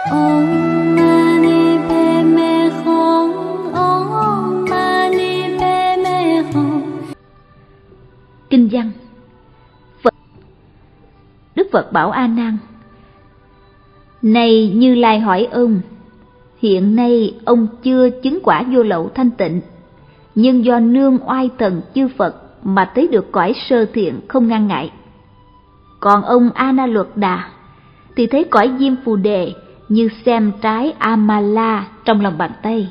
Om Mani Padme Hum. Om Mani Padme Hum. Kinh văn. Đức Phật bảo A Nan: Này Như Lai hỏi ông, hiện nay ông chưa chứng quả vô lậu thanh tịnh, nhưng do nương oai thần chư Phật mà thấy được cõi sơ thiện không ngăn ngại. Còn ông A Na Luật Đà thì thấy cõi Diêm Phù Đề như xem trái Amala trong lòng bàn tay.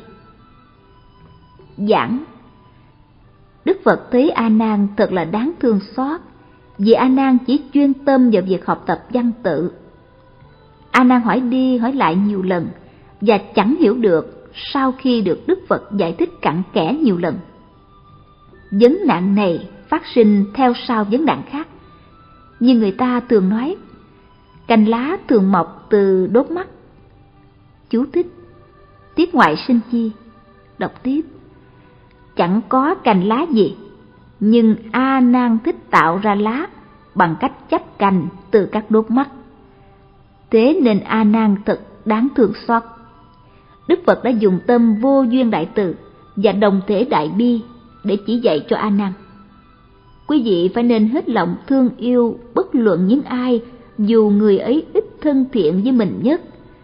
Giảng. Đức Phật thấy A Nan thật là đáng thương xót, vì A Nan chỉ chuyên tâm vào việc học tập văn tự. A Nan hỏi đi hỏi lại nhiều lần và chẳng hiểu được sau khi được Đức Phật giải thích cặn kẽ nhiều lần. Vấn nạn này phát sinh theo sau vấn nạn khác. Như người ta thường nói, cành lá thường mọc từ đốt mắt. Chú thích: Tiết ngoại sinh chi. Đọc tiếp: Chẳng có cành lá gì, nhưng A Nan thích tạo ra lá bằng cách chấp cành từ các đốt mắt. Thế nên A Nan thật đáng thương xót. Đức Phật đã dùng tâm vô duyên đại từ và đồng thể đại bi để chỉ dạy cho A Nan. Quý vị phải nên hết lòng thương yêu bất luận những ai, dù người ấy ít thân thiện với mình nhất.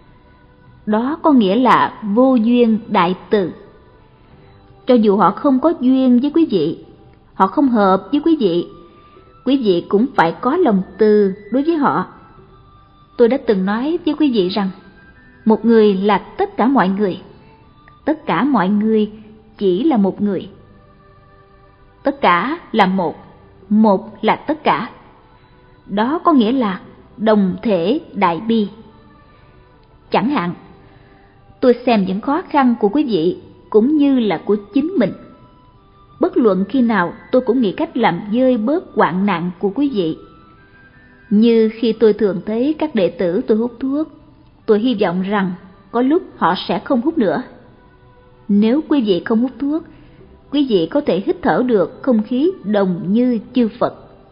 Đó có nghĩa là vô duyên đại từ. Cho dù họ không có duyên với quý vị, họ không hợp với quý vị cũng phải có lòng từ đối với họ. Tôi đã từng nói với quý vị rằng, một người là tất cả mọi người chỉ là một người. Tất cả là một là tất cả. Đó có nghĩa là đồng thể đại bi. Chẳng hạn, tôi xem những khó khăn của quý vị cũng như là của chính mình. Bất luận khi nào tôi cũng nghĩ cách làm vơi bớt hoạn nạn của quý vị. Như khi tôi thường thấy các đệ tử tôi hút thuốc, tôi hy vọng rằng có lúc họ sẽ không hút nữa. Nếu quý vị không hút thuốc, quý vị có thể hít thở được không khí đồng như chư Phật.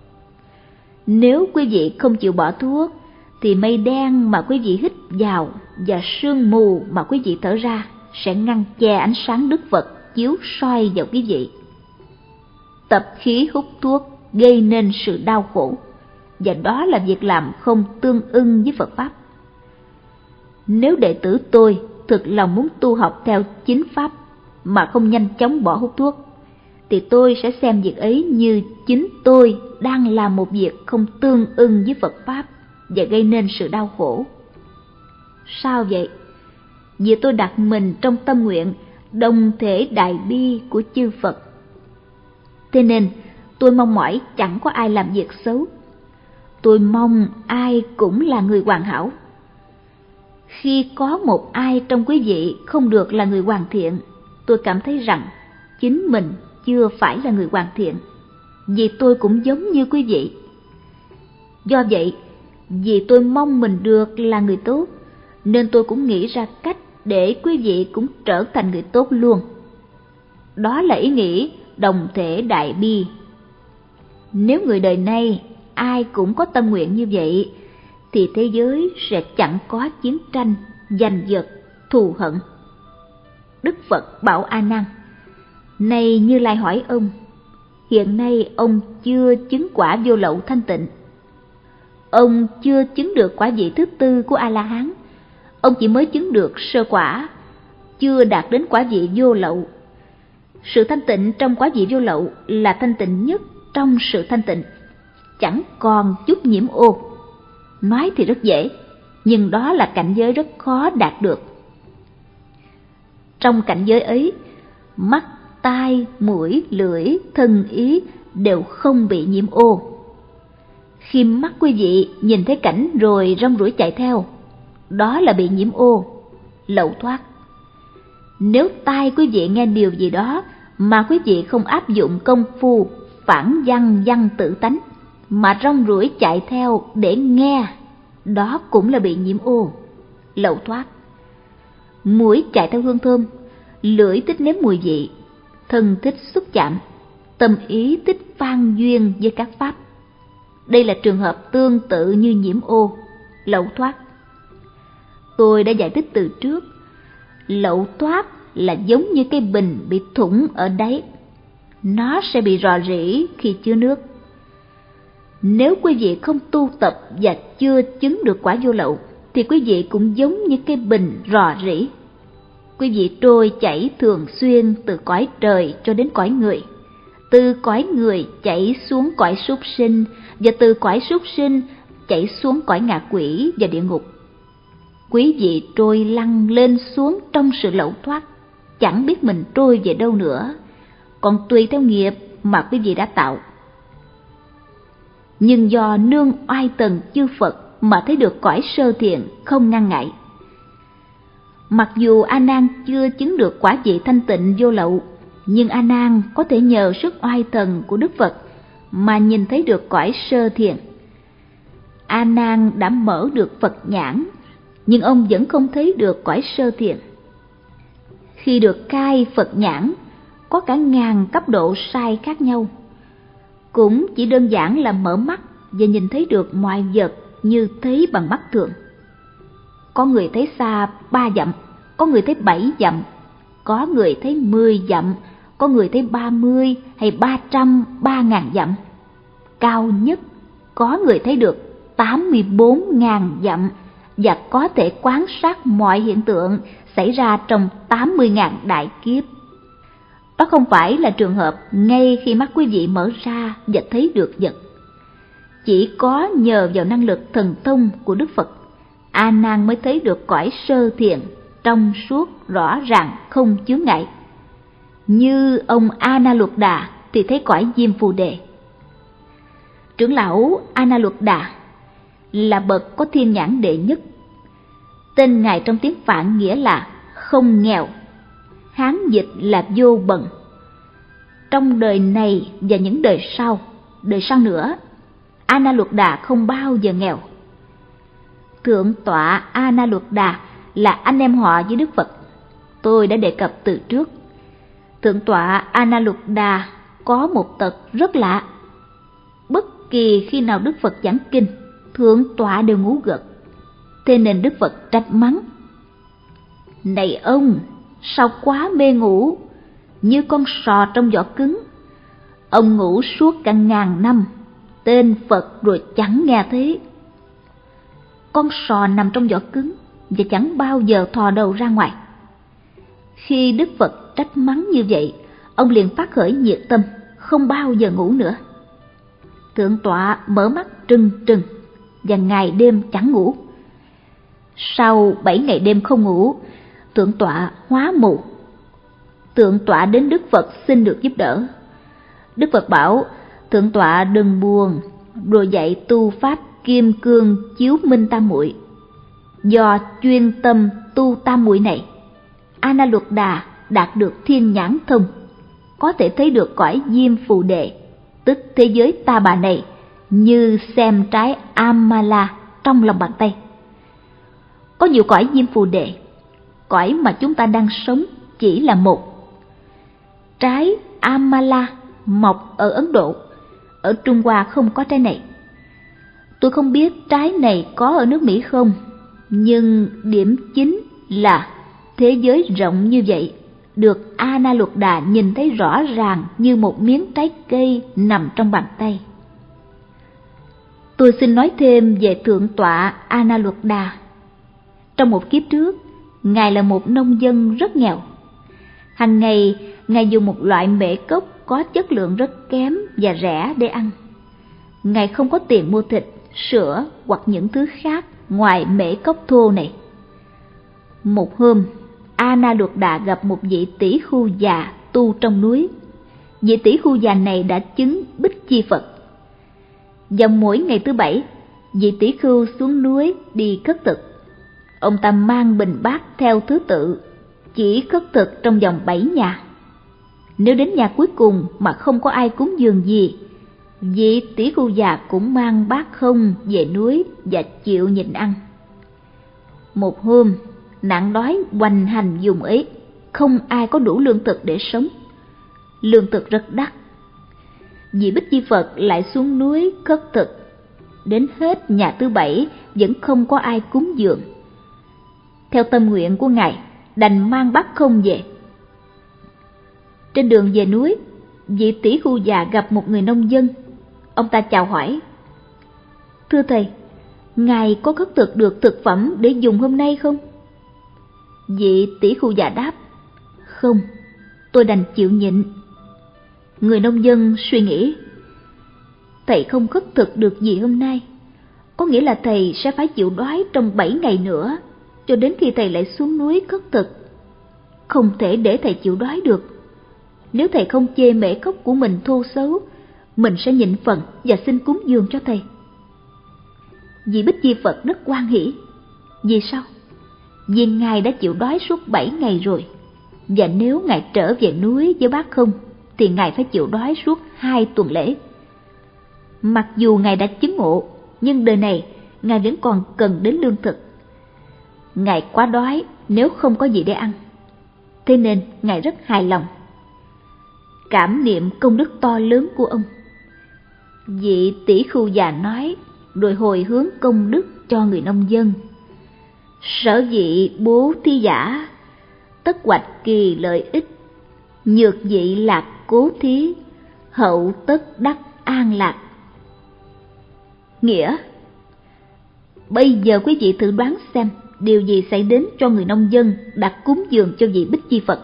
Nếu quý vị không chịu bỏ thuốc, thì mây đen mà quý vị hít vào và sương mù mà quý vị thở ra sẽ ngăn che ánh sáng Đức Phật chiếu soi vào quý vị. Tập khí hút thuốc gây nên sự đau khổ, và đó là việc làm không tương ưng với Phật Pháp. Nếu đệ tử tôi thực lòng muốn tu học theo chính Pháp mà không nhanh chóng bỏ hút thuốc, thì tôi sẽ xem việc ấy như chính tôi đang làm một việc không tương ưng với Phật Pháp và gây nên sự đau khổ. Sao vậy? Vì tôi đặt mình trong tâm nguyện đồng thể đại bi của chư Phật. Thế nên tôi mong mỏi chẳng có ai làm việc xấu. Tôi mong ai cũng là người hoàn hảo. Khi có một ai trong quý vị không được là người hoàn thiện, tôi cảm thấy rằng chính mình chưa phải là người hoàn thiện, vì tôi cũng giống như quý vị. Do vậy, vì tôi mong mình được là người tốt, nên tôi cũng nghĩ ra cách để quý vị cũng trở thành người tốt luôn. Đó là ý nghĩ đồng thể đại bi. Nếu người đời nay ai cũng có tâm nguyện như vậy, thì thế giới sẽ chẳng có chiến tranh, giành giật, thù hận. Đức Phật bảo A Nan: Này Như Lai hỏi ông, hiện nay ông chưa chứng quả vô lậu thanh tịnh. Ông chưa chứng được quả vị thứ tư của A-la-hán. Ông chỉ mới chứng được sơ quả, chưa đạt đến quả vị vô lậu. Sự thanh tịnh trong quả vị vô lậu là thanh tịnh nhất trong sự thanh tịnh, chẳng còn chút nhiễm ô. Nói thì rất dễ, nhưng đó là cảnh giới rất khó đạt được. Trong cảnh giới ấy, mắt, tai, mũi, lưỡi, thân ý đều không bị nhiễm ô. Khi mắt quý vị nhìn thấy cảnh rồi rong ruổi chạy theo, đó là bị nhiễm ô, lậu thoát. Nếu tai quý vị nghe điều gì đó mà quý vị không áp dụng công phu phản văn tự tánh, mà rong ruổi chạy theo để nghe, đó cũng là bị nhiễm ô, lậu thoát. Mũi chạy theo hương thơm, lưỡi thích nếm mùi vị, thân thích xúc chạm, tâm ý thích phan duyên với các pháp. Đây là trường hợp tương tự như nhiễm ô, lậu thoát. Tôi đã giải thích từ trước, lậu toát là giống như cái bình bị thủng ở đáy. Nó sẽ bị rò rỉ khi chứa nước. Nếu quý vị không tu tập và chưa chứng được quả vô lậu, thì quý vị cũng giống như cái bình rò rỉ. Quý vị trôi chảy thường xuyên từ cõi trời cho đến cõi người, từ cõi người chảy xuống cõi súc sinh, và từ cõi súc sinh chảy xuống cõi ngạ quỷ và địa ngục. Quý vị trôi lăn lên xuống trong sự lậu thoát, chẳng biết mình trôi về đâu nữa, còn tùy theo nghiệp mà quý vị đã tạo. Nhưng do nương oai tần chư Phật mà thấy được cõi sơ thiện không ngăn ngại. Mặc dù A Nan chưa chứng được quả vị thanh tịnh vô lậu, nhưng A Nan có thể nhờ sức oai thần của Đức Phật mà nhìn thấy được cõi sơ thiện. A Nan đã mở được Phật nhãn, nhưng ông vẫn không thấy được cõi sơ thiện. Khi được cai Phật nhãn, có cả ngàn cấp độ sai khác nhau. Cũng chỉ đơn giản là mở mắt và nhìn thấy được mọi vật như thấy bằng mắt thường. Có người thấy xa 3 dặm, có người thấy 7 dặm, có người thấy 10 dặm, có người thấy 30 hay 300, 3.000 dặm. Cao nhất, có người thấy được 84.000 dặm và có thể quan sát mọi hiện tượng xảy ra trong 80.000 đại kiếp. Đó không phải là trường hợp ngay khi mắt quý vị mở ra và thấy được vật. Chỉ có nhờ vào năng lực thần thông của Đức Phật, A Nan mới thấy được cõi sơ thiện trong suốt rõ ràng không chướng ngại. Như ông A Na Luật Đà thì thấy cõi Diêm Phù Đề. Trưởng lão A Na Luật Đà là bậc có thiên nhãn đệ nhất. Tên ngài trong tiếng Phạn nghĩa là không nghèo, Hán dịch là vô bần. Trong đời này và những đời sau nữa, A Na Luật Đà không bao giờ nghèo. Thượng tọa A Na Luật Đà là anh em họ với Đức Phật. Tôi đã đề cập từ trước. Thượng tọa A Na Luật Đà có một tật rất lạ. Bất kỳ khi nào Đức Phật giảng kinh, thượng tọa đều ngủ gật. Thế nên Đức Phật trách mắng: "Này ông, sao quá mê ngủ, như con sò trong vỏ cứng. Ông ngủ suốt cả ngàn năm, tên Phật rồi chẳng nghe thế." Con sò nằm trong vỏ cứng và chẳng bao giờ thò đầu ra ngoài. Khi Đức Phật trách mắng như vậy, ông liền phát khởi nhiệt tâm, không bao giờ ngủ nữa. Thượng tọa mở mắt trừng trừng và ngày đêm chẳng ngủ. Sau 7 ngày đêm không ngủ, thượng tọa hóa mù. Thượng tọa đến Đức Phật xin được giúp đỡ. Đức Phật bảo thượng tọa đừng buồn, rồi dạy tu pháp Kim Cương Chiếu Minh Tam Muội. Do chuyên tâm tu tam muội này, A Na Luật Đà đạt được thiên nhãn thông, có thể thấy được cõi Diêm Phù Đề, tức thế giới ta bà này, như xem trái Amala trong lòng bàn tay. Có nhiều cõi Diêm Phù Đề, cõi mà chúng ta đang sống chỉ là một. Trái Amala mọc ở Ấn Độ, ở Trung Hoa không có trái này. Tôi không biết trái này có ở nước Mỹ không, nhưng điểm chính là thế giới rộng như vậy, được A Na Luật Đà nhìn thấy rõ ràng như một miếng trái cây nằm trong bàn tay. Tôi xin nói thêm về thượng tọa A Na Luật Đà. Trong một kiếp trước, ngài là một nông dân rất nghèo. Hàng ngày, ngài dùng một loại mễ cốc có chất lượng rất kém và rẻ để ăn. Ngài không có tiền mua thịt, sữa hoặc những thứ khác ngoài mễ cốc thô này. Một hôm, A Na Luật Đà gặp một vị tỷ khưu già tu trong núi. Vị tỷ khưu già này đã chứng Bích Chi Phật. Vào mỗi ngày thứ Bảy, vị tỷ khưu xuống núi đi khất thực. Ông ta mang bình bát theo thứ tự, chỉ khất thực trong vòng 7 nhà. Nếu đến nhà cuối cùng mà không có ai cúng dường gì, vị tỷ khưu già cũng mang bát không về núi và chịu nhịn ăn. Một hôm, nạn đói hoành hành vùng ấy, không ai có đủ lương thực để sống. Lương thực rất đắt. Vị Bích Chi Phật lại xuống núi khất thực. Đến hết nhà thứ Bảy vẫn không có ai cúng dường. theo tâm nguyện của ngài, đành mang bát không về. Trên đường về núi, vị tỷ phu già gặp một người nông dân. Ông ta chào hỏi: "Thưa thầy, ngài có khất thực được thực phẩm để dùng hôm nay không?" Vị tỷ phu già đáp: "Không, tôi đành chịu nhịn." Người nông dân suy nghĩ: thầy không khất thực được gì hôm nay, có nghĩa là thầy sẽ phải chịu đói trong 7 ngày nữa, cho đến khi thầy lại xuống núi khất thực. Không thể để thầy chịu đói được. Nếu thầy không chê mễ cốc của mình thô xấu, mình sẽ nhịn phần và xin cúng dường cho thầy. Vị Bích Chi Phật rất hoan hỉ. Vì sao? Vì ngài đã chịu đói suốt 7 ngày rồi, và nếu ngài trở về núi với bát không thì ngài phải chịu đói suốt 2 tuần lễ. Mặc dù ngài đã chứng ngộ, nhưng đời này ngài vẫn còn cần đến lương thực. Ngài quá đói nếu không có gì để ăn, thế nên ngài rất hài lòng. Cảm niệm công đức to lớn của ông, vị tỷ phu già nói, rồi hồi hướng công đức cho người nông dân. Sở vị bố thí giả, tất hoạch kỳ lợi ích, nhược vị lạc cố thí, hậu tất đắc an lạc. Nghĩa: bây giờ quý vị thử đoán xem điều gì xảy đến cho người nông dân đặt cúng dường cho vị Bích Chi Phật.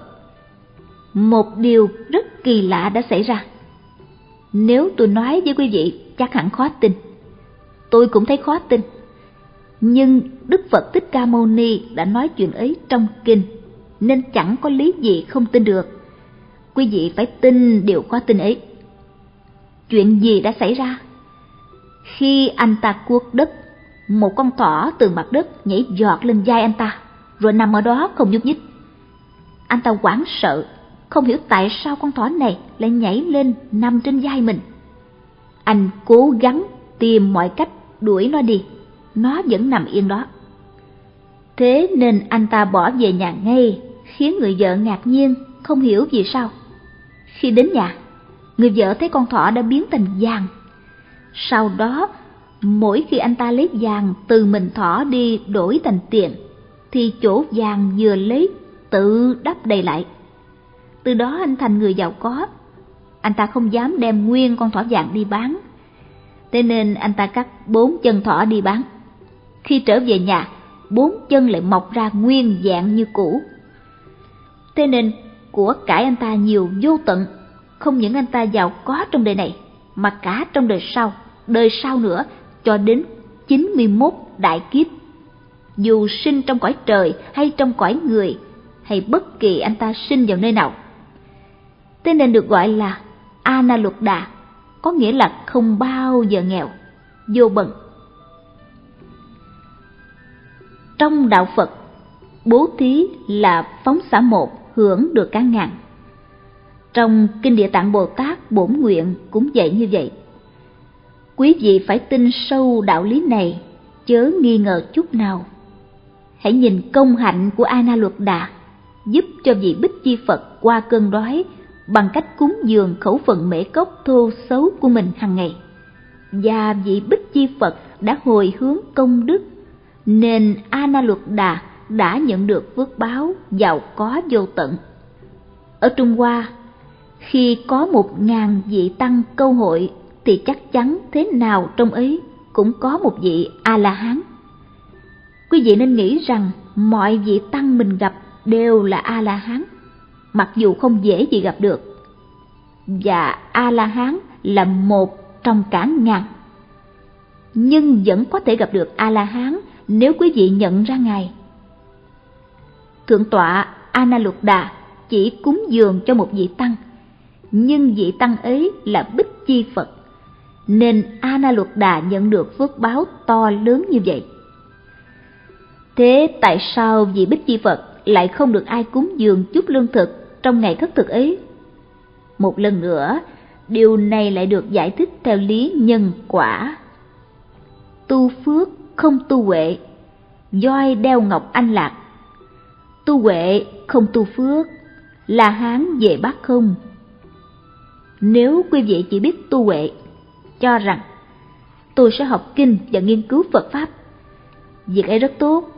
Một điều rất kỳ lạ đã xảy ra. Nếu tôi nói với quý vị chắc hẳn khó tin. Tôi cũng thấy khó tin. Nhưng Đức Phật Thích Ca Mâu Ni đã nói chuyện ấy trong kinh, nên chẳng có lý gì không tin được. Quý vị phải tin điều khó tin ấy. Chuyện gì đã xảy ra? Khi anh ta cuốc đất, một con thỏ từ mặt đất nhảy giọt lên vai anh ta, rồi nằm ở đó không nhúc nhích. Anh ta hoảng sợ, không hiểu tại sao con thỏ này lại nhảy lên nằm trên vai mình. Anh cố gắng tìm mọi cách đuổi nó đi, nó vẫn nằm yên đó. Thế nên anh ta bỏ về nhà ngay, khiến người vợ ngạc nhiên, không hiểu vì sao. Khi đến nhà, người vợ thấy con thỏ đã biến thành vàng. Sau đó, mỗi khi anh ta lấy vàng từ mình thỏ đi đổi thành tiền, thì chỗ vàng vừa lấy tự đắp đầy lại. Từ đó anh thành người giàu có. Anh ta không dám đem nguyên con thỏ vàng đi bán, thế nên anh ta cắt 4 chân thỏ đi bán. Khi trở về nhà, 4 chân lại mọc ra nguyên dạng như cũ. Thế nên của cải anh ta nhiều vô tận. Không những anh ta giàu có trong đời này, mà cả trong đời sau nữa, cho đến 91 đại kiếp. Dù sinh trong cõi trời hay trong cõi người, hay bất kỳ anh ta sinh vào nơi nào. Thế nên được gọi là Analuddha, có nghĩa là không bao giờ nghèo, vô bần. Trong đạo Phật, bố thí là phóng xả một, hưởng được cả ngàn. Trong Kinh Địa Tạng Bồ Tát Bổn Nguyện cũng dạy như vậy. Quý vị phải tin sâu đạo lý này, chớ nghi ngờ chút nào. Hãy nhìn công hạnh của Analuddha, giúp cho vị Bích Chi Phật qua cơn đói bằng cách cúng dường khẩu phần mễ cốc thô xấu của mình hàng ngày. Và vị Bích Chi Phật đã hồi hướng công đức, nên Analuddha đã nhận được phước báo giàu có vô tận. Ở Trung Hoa, khi có 1000 vị tăng câu hội thì chắc chắn thế nào trong ấy cũng có một vị A-la-hán. Quý vị nên nghĩ rằng mọi vị tăng mình gặp đều là A-la-hán, mặc dù không dễ gì gặp được. Và A-la-hán là một trong cả ngàn. Nhưng vẫn có thể gặp được A-la-hán nếu quý vị nhận ra Ngài. Thượng tọa Analuddha chỉ cúng dường cho một vị tăng, nhưng vị tăng ấy là Bích Chi Phật, nên Analuddha nhận được phước báo to lớn như vậy. Thế tại sao vị Bích Chi Phật lại không được ai cúng dường chút lương thực trong ngày khất thực ấy? Một lần nữa, điều này lại được giải thích theo lý nhân quả. Tu phước không tu huệ, voi đeo ngọc anh lạc. Tu huệ không tu phước, là hán về bát không. Nếu quý vị chỉ biết tu huệ, cho rằng tôi sẽ học kinh và nghiên cứu Phật Pháp, việc ấy rất tốt,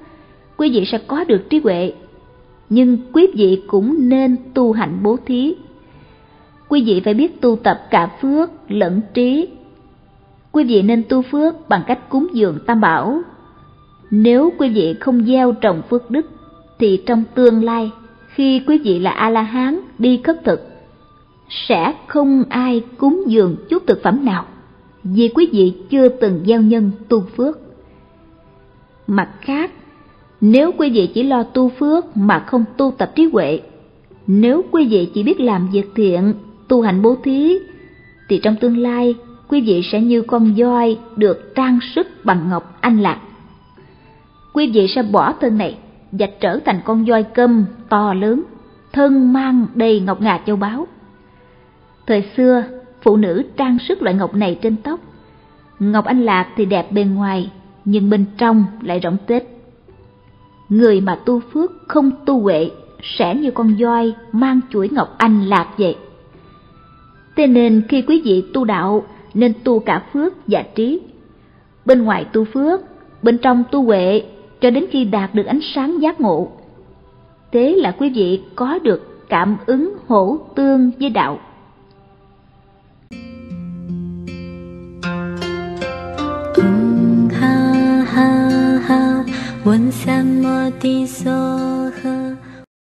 quý vị sẽ có được trí huệ. Nhưng quý vị cũng nên tu hành bố thí. Quý vị phải biết tu tập cả phước lẫn trí. Quý vị nên tu phước bằng cách cúng dường Tam Bảo. Nếu quý vị không gieo trồng phước đức, thì trong tương lai, khi quý vị là A-la-hán đi khất thực, sẽ không ai cúng dường chút thực phẩm nào, vì quý vị chưa từng gieo nhân tu phước. Mặt khác, nếu quý vị chỉ lo tu phước mà không tu tập trí huệ, nếu quý vị chỉ biết làm việc thiện, tu hành bố thí, thì trong tương lai quý vị sẽ như con voi được trang sức bằng ngọc anh lạc. Quý vị sẽ bỏ thân này và trở thành con voi câm to lớn, thân mang đầy ngọc ngà châu báu. Thời xưa, phụ nữ trang sức loại ngọc này trên tóc. Ngọc anh lạc thì đẹp bề ngoài, nhưng bên trong lại rỗng tuếch. Người mà tu phước không tu huệ sẽ như con voi mang chuỗi ngọc anh lạc vậy. Thế nên khi quý vị tu đạo nên tu cả phước và trí. Bên ngoài tu phước, bên trong tu huệ, cho đến khi đạt được ánh sáng giác ngộ. Thế là quý vị có được cảm ứng hỗ tương với đạo. Ha ha ha, 问三摩地所呵。